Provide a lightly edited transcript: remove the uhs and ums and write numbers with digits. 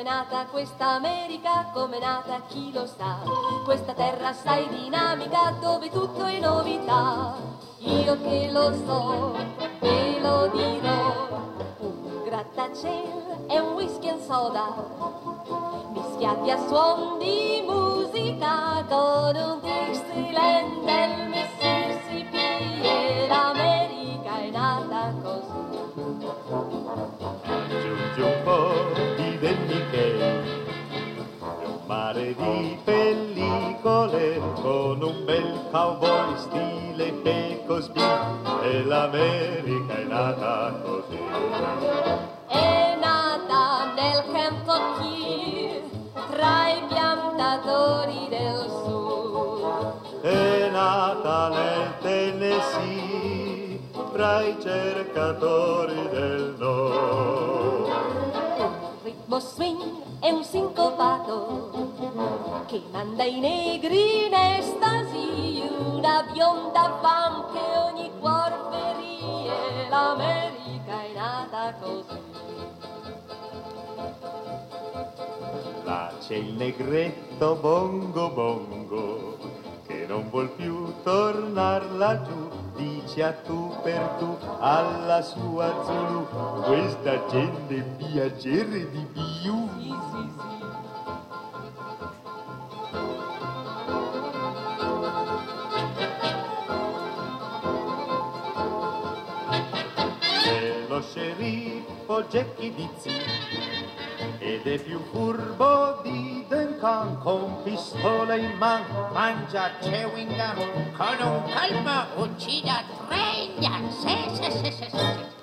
nata questa America, come è nata chi lo sa. Questa terra assai dinamica dove tutto è novità. Io che lo so, ve lo dirò. Un grattacielo e un whisky and soda, mischiati a suon di musica con un Dixieland del Mississippi, e l'America è nata così. Aggiungi un po' di Del Michele, un mare di pellicole, con un bel cowboy stile Pecos Bill, e l'America è nata così. È nata nel Kentucky, tra i piantatori del sud. È nata nel Tennessee, tra i cercatori del nord. Un ritmo swing e un sincopato che manda i negri in estasi, una bionda fam che ogni cuor ferie, l'America è nata così. Là c'è il negretto bongo bongo, che non vuol più tornar laggiù, dice a tu per tu alla sua Zulu, questa gente piacere di più. Sì, sì, sì. C'è lo sceriffo Jackie Dizzy, ed è più furbo di Duncan, con pistola in mano mangia chewing gum, con un colpo uccide 30. Sì, sì, sì, sì, sì.